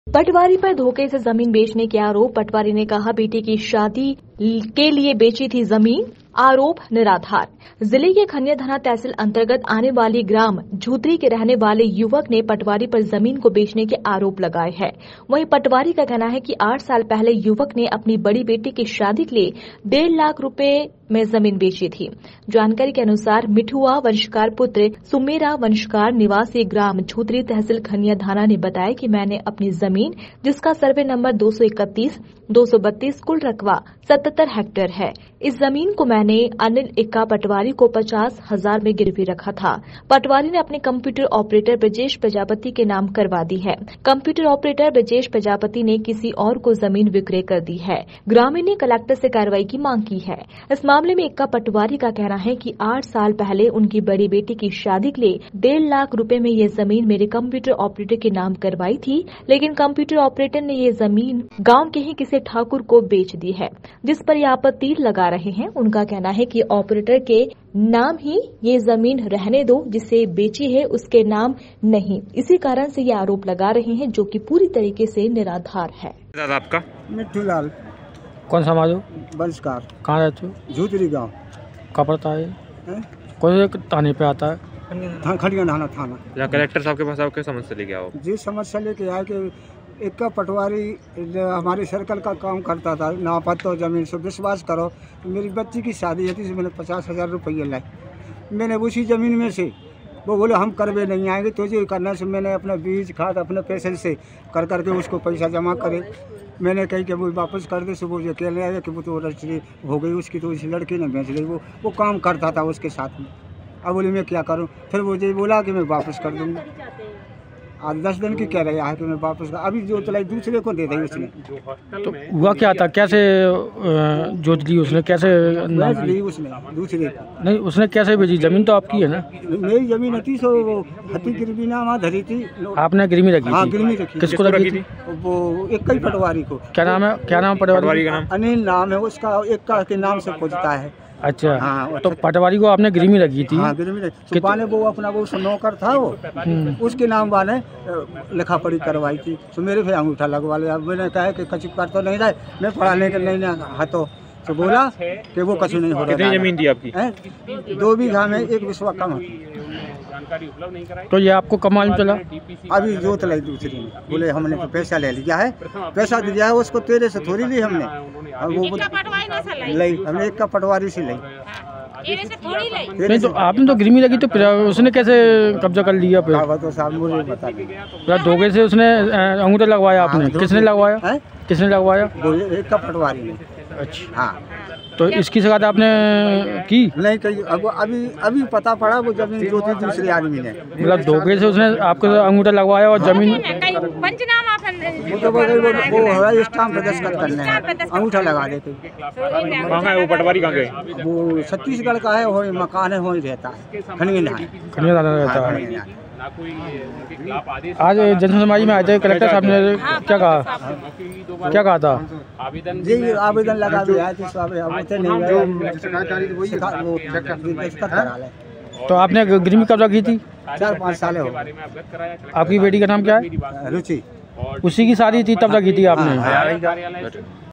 पटवारी पर धोखे से जमीन बेचने के आरोप। पटवारी ने कहा बेटी की शादी के लिए बेची थी जमीन, आरोप निराधार। जिले के खनिया थाना तहसील अंतर्गत आने वाली ग्राम झूतरी के रहने वाले युवक ने पटवारी पर जमीन को बेचने के आरोप लगाए हैं। वहीं पटवारी का कहना है कि 8 साल पहले युवक ने अपनी बड़ी बेटी की शादी के लिए 1.5 लाख रुपए में जमीन बेची थी। जानकारी के अनुसार मिठुआ वंशकार पुत्र सुमेरा वंशकार निवासी ग्राम झूतरी तहसील खनिया थाना ने बताया कि मैंने अपनी जमीन, जिसका सर्वे नंबर 231, 232 कुल रकबा 77 हेक्टेयर है, इस जमीन को मैंने अनिल इक्का पटवारी को 50,000 में गिरवी रखा था। पटवारी ने अपने कंप्यूटर ऑपरेटर ब्रजेश प्रजापति के नाम करवा दी है। कंप्यूटर ऑपरेटर ब्रजेश प्रजापति ने किसी और को जमीन विक्रय कर दी है। ग्रामीण ने कलेक्टर से कार्रवाई की मांग की है। इस मामले में इक्का पटवारी का कहना है कि 8 साल पहले उनकी बड़ी बेटी की शादी के लिए 1.5 लाख रुपए में ये जमीन मेरे कंप्यूटर ऑपरेटर के नाम करवाई थी, लेकिन कंप्यूटर ऑपरेटर ने ये जमीन गाँव के ही किसी ठाकुर को बेच दी है, जिस पर ये आपत्ति लगा रहे हैं। उनका कहना है कि ऑपरेटर के नाम ही ये जमीन रहने दो, जिसे बेची है उसके नाम नहीं। इसी कारण से ये आरोप लगा रहे हैं, जो कि पूरी तरीके से निराधार है। दादा आपका? मिट्टू लाल। कौन समाज हो? वंशकार। कहाँ रहते हो? झूतरी गाँव। कहाँ पड़ता है? कौन से थाने पे आता है? खनिया थाना। या कलेक्टर साहब के पास आप क्या समस्या लेके आओ? जी समस्या लेके आए कि इक्का पटवारी हमारे सर्कल का काम करता था, नापत तो जमीन से विश्वास करो, मेरी बच्ची की शादी है थी, मैंने 50,000 रुपये लाए। मैंने उसी ज़मीन में से वो बोले हम करवे नहीं आएंगे, तो जो करने से मैंने अपना बीज खाद अपने पैसे से कर करके उसको पैसा जमा करे। मैंने कही कि वो वापस कर दे, वो जो कह रहे हैं कि वो तो रजिस्ट्री हो गई उसकी, तो उस लड़की ने बेच ली। वो काम करता था उसके साथ में। अब बोले मैं क्या करूं? फिर वो जो बोला कि मैं वापस कर दूंगा। आज 10 दिन की कह रहा है कि मैं वापस कर, अभी जो तलाई दूसरे को दे दी उसने। तो हुआ क्या था? कैसे जोत ली उसने? कैसे ली उसने दूसरे को? नहीं, उसने कैसे बेची? जमीन तो आपकी है ना? मेरी जमीन थी, सो हती गिरवी ना वहाँ धरी थी। आपने गिरवी रखी? हाँ, गिरवी रखी। किसको रखी थी? वो इक्का ही पटवारी को। क्या नाम है? क्या नाम पटवारी का? अनिल नाम है उसका, इक्का के नाम से पूछता है। अच्छा। हाँ, तो पटवारी को आपने गिरवी रखी थी? हाँ, गिरवी रखी। बाने वो अपना वो नौकर था, वो उसके नाम बाने लिखा पढ़ी करवाई थी। तो मेरे पे अंगूठा लगवा लिया। मैंने कहा कि कछु कर तो नहीं रहा, मैं पढ़ाने के नहीं हाथों तो बोला कि वो कछु नहीं हो रहा। कितनी जमीन थी आपकी? 2 बीघा में 1 विश्वा कम होती। तो ये आपको कब मालूम चला? अभी जोत लाई दूसरी में, बोले हमने तो पैसा ले लिया है, पैसा दिया है उसको, तेरे से थोड़ी ली हमने। वो लाई हमने इक्का पटवारी से लाई। नहीं, तो आपने तो गिरवी रखी, तो फिर उसने कैसे कब्जा कर लिया? फिर तो साहब मुझे बता दीजिए। धोखे से उसने अंगूठा लगवाया आपने? किसने लगवाया? किसने लगवाया? इक्का पटवारी ने। अच्छा। हाँ, तो इसकी शिकायत आपने की? नहीं कही। अभी पता पड़ा वो जमीन जो थी दूसरे आदमी ने। मतलब धोखे से उसने आपको अंगूठा लगवाया और जमीन वो स्टाम्प दस्तखत करने हैं, अंगूठा लगा देते। कहाँ है वो पटवारी? कहाँ गए? वो छत्तीसगढ़ का है, वो मकान है, वहीं रहता है, खनिया थाना रहता है। आज जनसुनवाई में आए थे, कलेक्टर साहब ने क्या कहा था? जी आवेदन लगा दिया है, तो आपने गिरवी कब रखी थी? 4-5 साल हो। आपकी बेटी का नाम क्या है? रुचि। उसी की शादी थी तब रखी थी आपने?